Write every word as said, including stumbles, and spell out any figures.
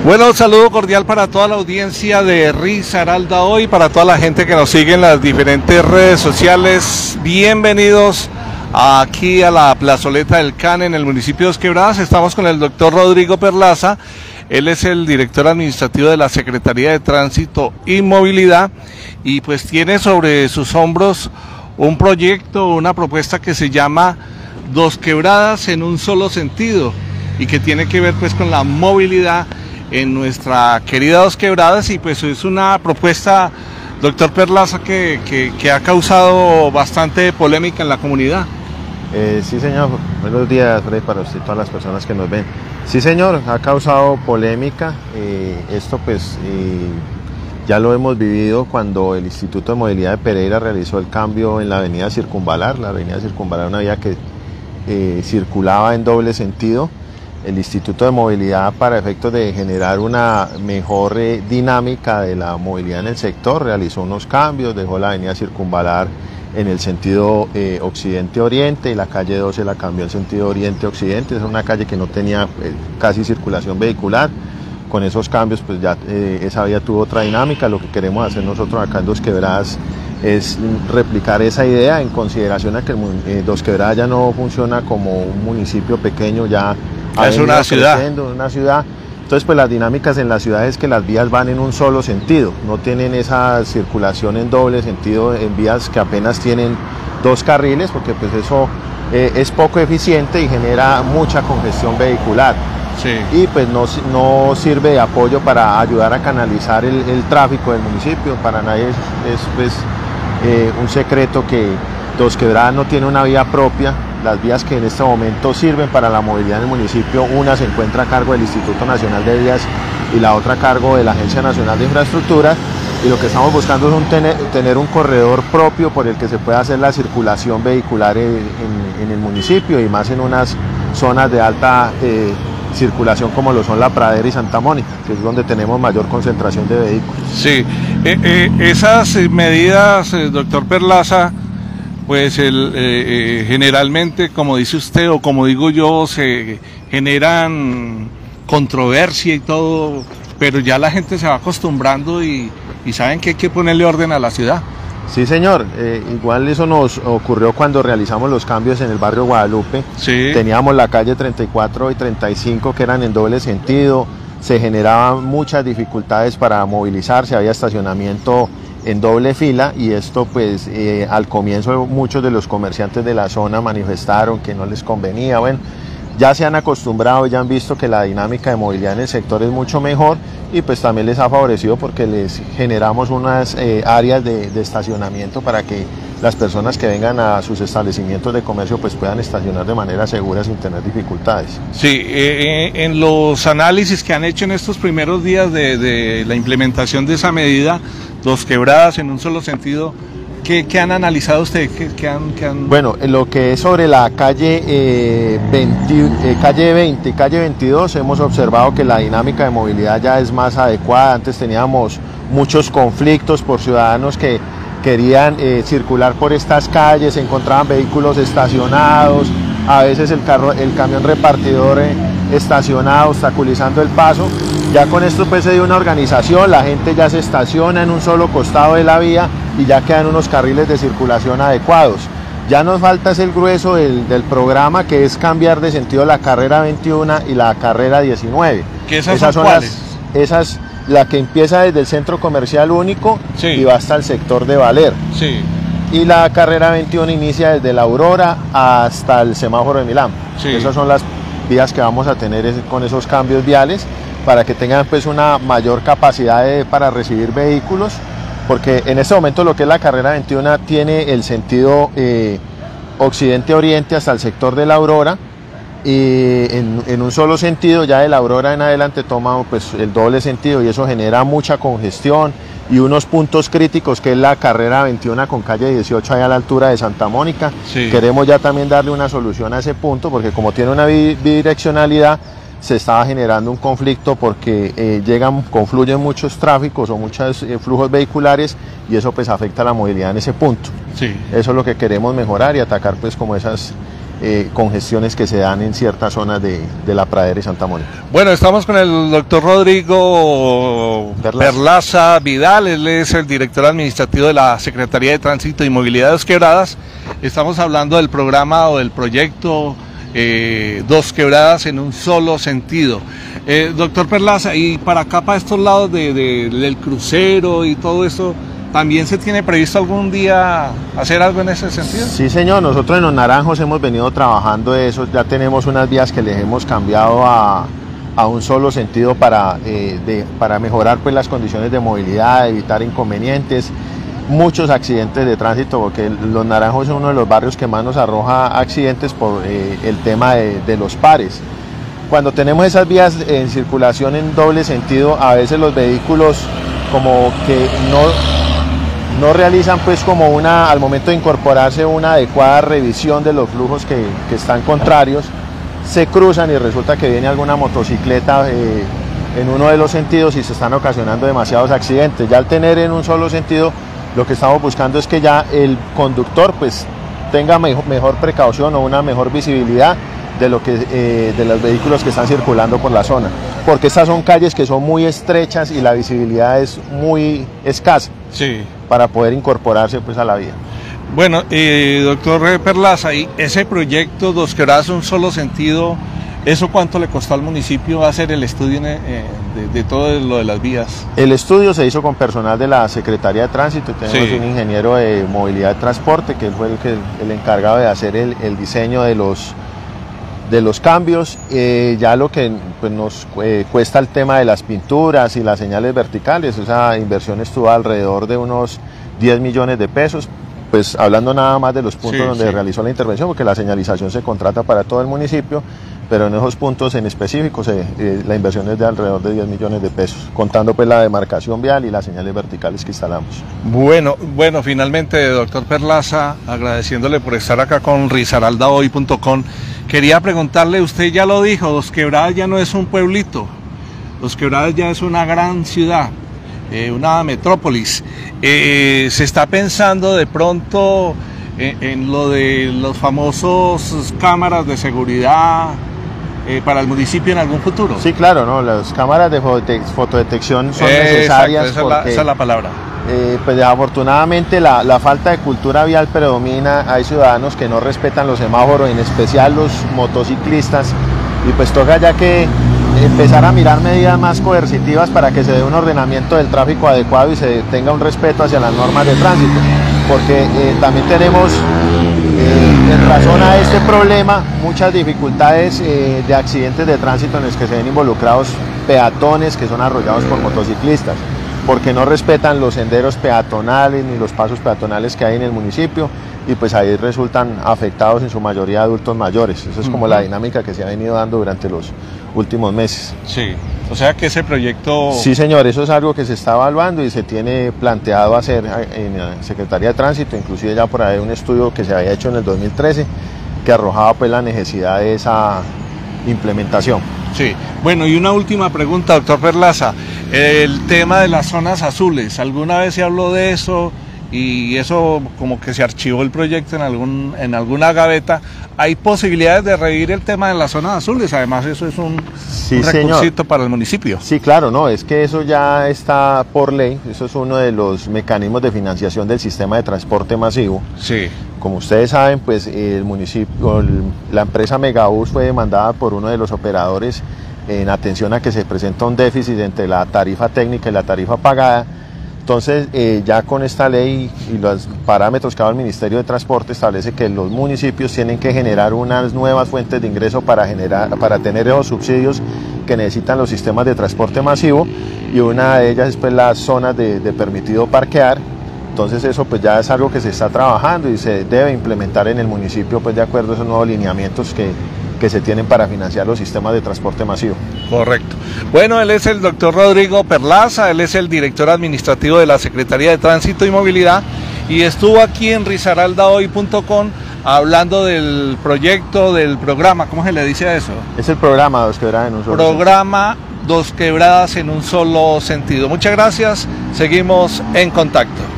Bueno, un saludo cordial para toda la audiencia de Risaralda Hoy, para toda la gente que nos sigue en las diferentes redes sociales. Bienvenidos aquí a la plazoleta del C A N en el municipio de Dos Quebradas. Estamos con el doctor Rodrigo Perlaza. Él es el director administrativo de la Secretaría de Tránsito y Movilidad y pues tiene sobre sus hombros un proyecto, una propuesta que se llama Dos Quebradas en un solo sentido y que tiene que ver pues con la movilidad en nuestra querida Dos Quebradas. Y pues es una propuesta, doctor Perlaza, que, que, que ha causado bastante polémica en la comunidad. Eh, sí, señor. Buenos días, Fred, para usted y todas las personas que nos ven. Sí, señor, ha causado polémica. Eh, esto pues eh, ya lo hemos vivido cuando el Instituto de Movilidad de Pereira realizó el cambio en la avenida Circunvalar. La avenida Circunvalar, una vía que eh, circulaba en doble sentido. El Instituto de Movilidad, para efectos de generar una mejor eh, dinámica de la movilidad en el sector, realizó unos cambios, dejó la avenida Circunvalar en el sentido eh, occidente-oriente y la calle doce la cambió en sentido oriente-occidente. Es una calle que no tenía eh, casi circulación vehicular. Con esos cambios pues ya eh, esa vía tuvo otra dinámica. Lo que queremos hacer nosotros acá en Dos Quebradas es replicar esa idea, en consideración a que eh, Dos Quebradas ya no funciona como un municipio pequeño, ya es una ciudad. una ciudad. Entonces pues las dinámicas en la ciudad es que las vías van en un solo sentido, no tienen esa circulación en doble sentido en vías que apenas tienen dos carriles, porque pues eso eh, es poco eficiente y genera mucha congestión vehicular. Sí. Y pues no, no sirve de apoyo para ayudar a canalizar el, el tráfico del municipio. Para nadie es, es pues, eh, un secreto que Dos Quebradas no tiene una vía propia. Las vías que en este momento sirven para la movilidad en el municipio, una se encuentra a cargo del Instituto Nacional de Vías y la otra a cargo de la Agencia Nacional de Infraestructura, y lo que estamos buscando es un tener, tener un corredor propio por el que se pueda hacer la circulación vehicular en, en, en el municipio, y más en unas zonas de alta eh, circulación como lo son La Pradera y Santa Mónica, que es donde tenemos mayor concentración de vehículos. Sí, eh, eh, esas medidas, eh, doctor Perlaza, pues el, eh, generalmente, como dice usted o como digo yo, se generan controversia y todo, pero ya la gente se va acostumbrando y, y saben que hay que ponerle orden a la ciudad. Sí, señor, eh, igual eso nos ocurrió cuando realizamos los cambios en el barrio Guadalupe. Sí. Teníamos la calle treinta y cuatro y treinta y cinco que eran en doble sentido, se generaban muchas dificultades para movilizarse, había estacionamiento en doble fila, y esto pues eh, al comienzo muchos de los comerciantes de la zona manifestaron que no les convenía. Bueno, ya se han acostumbrado, ya han visto que la dinámica de movilidad en el sector es mucho mejor, y pues también les ha favorecido porque les generamos unas eh, áreas de, de estacionamiento para que las personas que vengan a sus establecimientos de comercio pues puedan estacionar de manera segura sin tener dificultades. Sí, eh, en los análisis que han hecho en estos primeros días de, de la implementación de esa medida, Dos Quebradas en un solo sentido, ¿qué, qué han analizado ustedes? ¿Qué, qué han, qué han... Bueno, lo que es sobre la calle, eh, veinte, eh, calle veinte y calle veintidós, hemos observado que la dinámica de movilidad ya es más adecuada. Antes teníamos muchos conflictos por ciudadanos que querían eh, circular por estas calles, encontraban vehículos estacionados, a veces el, carro, el camión repartidor eh, estacionado, obstaculizando el paso. Ya con esto pues se dio una organización, la gente ya se estaciona en un solo costado de la vía y ya quedan unos carriles de circulación adecuados. Ya nos falta es el grueso del, del programa, que es cambiar de sentido la carrera veintiuno y la carrera diecinueve. ¿Qué esas, esas son, son cuáles? Las, esas, la que empieza desde el centro comercial único, sí, y va hasta el sector de Valer. Sí. Y la carrera veintiuno inicia desde la Aurora hasta el semáforo de Milán. Sí. Esas son las vías que vamos a tener con esos cambios viales, para que tengan pues una mayor capacidad de, para recibir vehículos, porque en este momento lo que es la carrera veintiuno tiene el sentido eh, occidente-oriente hasta el sector de la Aurora, y en, en un solo sentido. Ya de la Aurora en adelante toma pues el doble sentido, y eso genera mucha congestión y unos puntos críticos, que es la carrera veintiuno con calle dieciocho allá a la altura de Santa Mónica. Sí. Queremos ya también darle una solución a ese punto, porque como tiene una bidireccionalidad, se estaba generando un conflicto porque eh, llegan, confluyen muchos tráficos o muchos eh, flujos vehiculares, y eso pues afecta la movilidad en ese punto. Sí. Eso es lo que queremos mejorar y atacar pues como esas eh, congestiones que se dan en ciertas zonas de, de La Pradera y Santa Mónica. Bueno, estamos con el doctor Rodrigo Perlaza. Perlaza Vidal, él es el director administrativo de la Secretaría de Tránsito y Movilidad de Dos Quebradas. Estamos hablando del programa o del proyecto eh, Dos Quebradas en un solo sentido. Eh, doctor Perlaza, y para acá, para estos lados de, de, del crucero y todo eso, ¿también se tiene previsto algún día hacer algo en ese sentido? Sí, señor, nosotros en Los Naranjos hemos venido trabajando eso, ya tenemos unas vías que les hemos cambiado a, a un solo sentido para, eh, de, para mejorar pues, las condiciones de movilidad, evitar inconvenientes, muchos accidentes de tránsito, porque Los Naranjos es uno de los barrios que más nos arroja accidentes por eh, el tema de, de los pares. Cuando tenemos esas vías en circulación en doble sentido, a veces los vehículos como que no... no realizan pues como una, al momento de incorporarse, una adecuada revisión de los flujos que, que están contrarios, se cruzan y resulta que viene alguna motocicleta eh, en uno de los sentidos y se están ocasionando demasiados accidentes. Ya al tener en un solo sentido, lo que estamos buscando es que ya el conductor pues tenga mejor, mejor precaución o una mejor visibilidad de, lo que, eh, de los vehículos que están circulando por la zona, porque estas son calles que son muy estrechas y la visibilidad es muy escasa. Sí. Para poder incorporarse pues a la vía. Bueno, eh, doctor Perlaza, y ese proyecto Dos Quebradas un solo sentido, ¿eso cuánto le costó al municipio hacer el estudio eh, de, de todo lo de las vías? El estudio se hizo con personal de la Secretaría de Tránsito, tenemos sí. un ingeniero de movilidad de transporte, que él fue el, que, el encargado de hacer el, el diseño de los, de los cambios. Eh, ya lo que pues, nos eh, cuesta el tema de las pinturas y las señales verticales, esa inversión estuvo alrededor de unos diez millones de pesos, pues hablando nada más de los puntos sí, donde sí. realizó la intervención, porque la señalización se contrata para todo el municipio, pero en esos puntos en específico se, eh, la inversión es de alrededor de diez millones de pesos, contando pues la demarcación vial y las señales verticales que instalamos. Bueno, bueno, finalmente, doctor Perlaza, agradeciéndole por estar acá con risaralda hoy punto com, quería preguntarle, usted ya lo dijo, Dos Quebradas ya no es un pueblito, Dos Quebradas ya es una gran ciudad, eh, una metrópolis. Eh, se está pensando de pronto en, en lo de los famosos cámaras de seguridad eh, para el municipio en algún futuro. Sí, claro, ¿no? Las cámaras de fotodetección son eh, necesarias. Exacto, esa, porque, es la, esa es la palabra. Eh, pues desafortunadamente la, la falta de cultura vial predomina, hay ciudadanos que no respetan los semáforos, en especial los motociclistas, y pues toca ya que empezar a mirar medidas más coercitivas para que se dé un ordenamiento del tráfico adecuado y se tenga un respeto hacia las normas de tránsito, porque eh, también tenemos eh, en razón a este problema muchas dificultades eh, de accidentes de tránsito en los que se ven involucrados peatones que son arrollados por motociclistas, porque no respetan los senderos peatonales ni los pasos peatonales que hay en el municipio, y pues ahí resultan afectados en su mayoría adultos mayores. Esa es como uh-huh. la dinámica que se ha venido dando durante los últimos meses. Sí, o sea que ese proyecto... Sí, señor, eso es algo que se está evaluando y se tiene planteado hacer en la Secretaría de Tránsito, inclusive ya por ahí un estudio que se había hecho en el dos mil trece que arrojaba pues la necesidad de esa implementación. Sí, bueno, y una última pregunta, doctor Perlaza, el tema de las zonas azules, ¿alguna vez se habló de eso? Y eso como que se archivó el proyecto en algún en alguna gaveta. ¿Hay posibilidades de revivir el tema de las zonas azules? Además eso es un, sí, un recursito para el municipio. Sí, claro, no, es que eso ya está por ley, eso es uno de los mecanismos de financiación del sistema de transporte masivo. Sí. Como ustedes saben, pues el municipio, la empresa Megabús fue demandada por uno de los operadores en atención a que se presenta un déficit entre la tarifa técnica y la tarifa pagada. Entonces, eh, ya con esta ley y los parámetros que ha dado el Ministerio de Transporte, establece que los municipios tienen que generar unas nuevas fuentes de ingreso para, generar, para tener esos subsidios que necesitan los sistemas de transporte masivo, y una de ellas es pues, las zonas de, de permitido parquear. Entonces eso pues ya es algo que se está trabajando y se debe implementar en el municipio pues de acuerdo a esos nuevos lineamientos que, que se tienen para financiar los sistemas de transporte masivo. Correcto. Bueno, él es el doctor Rodrigo Perlaza, él es el director administrativo de la Secretaría de Tránsito y Movilidad y estuvo aquí en risaralda hoy punto com hablando del proyecto, del programa, ¿cómo se le dice a eso? Es el programa Dos Quebradas en un solo Programa sentido. Dos Quebradas en un solo sentido. Muchas gracias, seguimos en contacto.